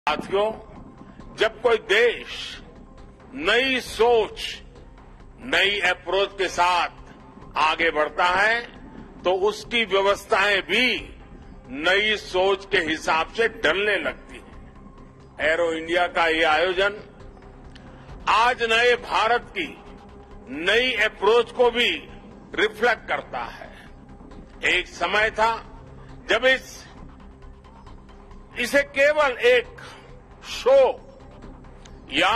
साथियों, जब कोई देश नई सोच, नई अप्रोच के साथ आगे बढ़ता है तो उसकी व्यवस्थाएं भी नई सोच के हिसाब से ढलने लगती हैं। एरो इंडिया का ये आयोजन आज नए भारत की नई अप्रोच को भी रिफ्लेक्ट करता है। एक समय था जब इसे केवल एक शो या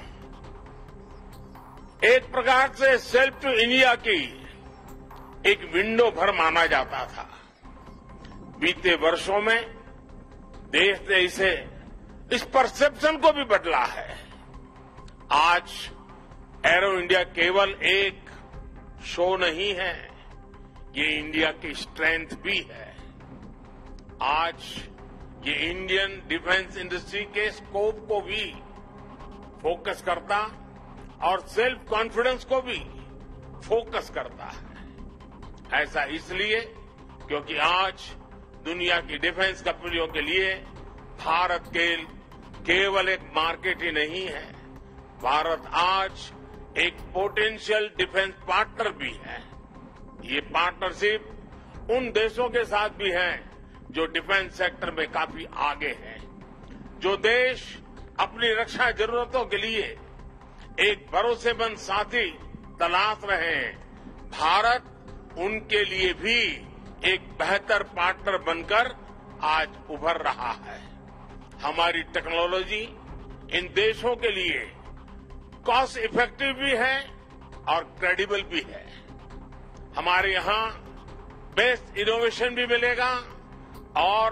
एक प्रकार से सेल्फ टू इंडिया की एक विंडो भर माना जाता था। बीते वर्षों में देश ने इस परसेप्शन को भी बदला है। आज एरो इंडिया केवल एक शो नहीं है, ये इंडिया की स्ट्रेंथ भी है। आज ये इंडियन डिफेंस इंडस्ट्री के स्कोप को भी फोकस करता और सेल्फ कॉन्फिडेंस को भी फोकस करता है। ऐसा इसलिए क्योंकि आज दुनिया की डिफेंस कंपनियों के लिए भारत केवल एक मार्केट ही नहीं है, भारत आज एक पोटेंशियल डिफेंस पार्टनर भी है। ये पार्टनरशिप उन देशों के साथ भी है जो डिफेंस सेक्टर में काफी आगे हैं, जो देश अपनी रक्षा जरूरतों के लिए एक भरोसेमंद साथी तलाश रहे हैं। भारत उनके लिए भी एक बेहतर पार्टनर बनकर आज उभर रहा है। हमारी टेक्नोलॉजी इन देशों के लिए कॉस्ट इफेक्टिव भी है और क्रेडिबल भी है। हमारे यहां बेस्ट इनोवेशन भी मिलेगा और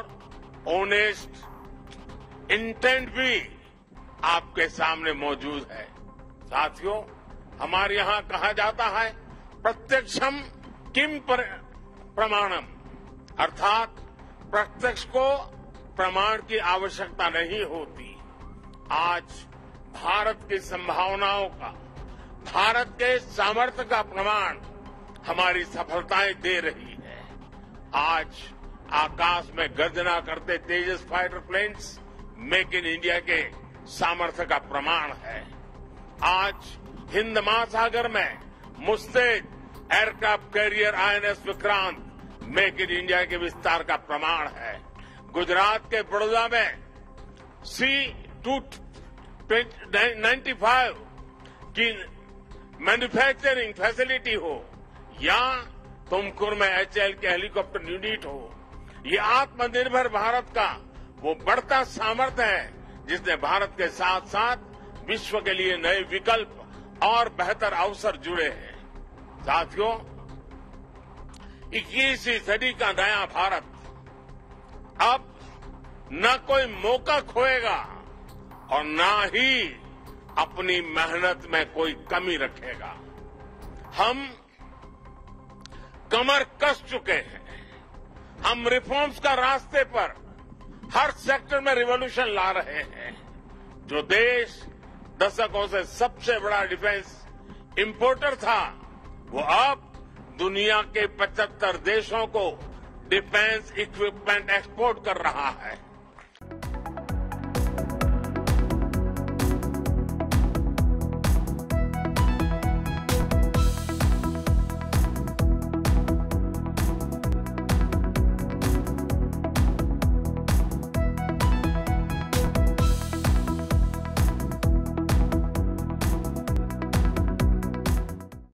ऑनेस्ट इंटेंट भी आपके सामने मौजूद है। साथियों, हमारे यहां कहा जाता है प्रत्यक्षम किम प्रमाणम, अर्थात प्रत्यक्ष को प्रमाण की आवश्यकता नहीं होती। आज भारत की संभावनाओं का, भारत के सामर्थ्य का प्रमाण हमारी सफलताएं दे रही है। आज आकाश में गर्जना करते Tejas fighter planes make in India के सामर्थ्य का प्रमाण है। आज हिंद महासागर में मुस्तैद aircraft carrier INS Vikrant make in India के विस्तार का प्रमाण है। गुजरात के बड़ौदा में C-295 की मैन्युफैक्चरिंग फैसिलिटी हो या तुमकुर में HAL के हेलीकॉप्टर यूनिट हो, ये आत्मनिर्भर भारत का वो बढ़ता सामर्थ्य है जिसने भारत के साथ साथ विश्व के लिए नए विकल्प और बेहतर अवसर जुड़े हैं। साथियों, 21वीं सदी का नया भारत अब न कोई मौका खोएगा और न ही अपनी मेहनत में कोई कमी रखेगा। हम कमर कस चुके हैं। हम रिफॉर्म्स का रास्ते पर हर सेक्टर में रिवॉल्यूशन ला रहे हैं। जो देश दशकों से सबसे बड़ा डिफेंस इंपोर्टर था, वो अब दुनिया के 75 देशों को डिफेंस इक्विपमेंट एक्सपोर्ट कर रहा है।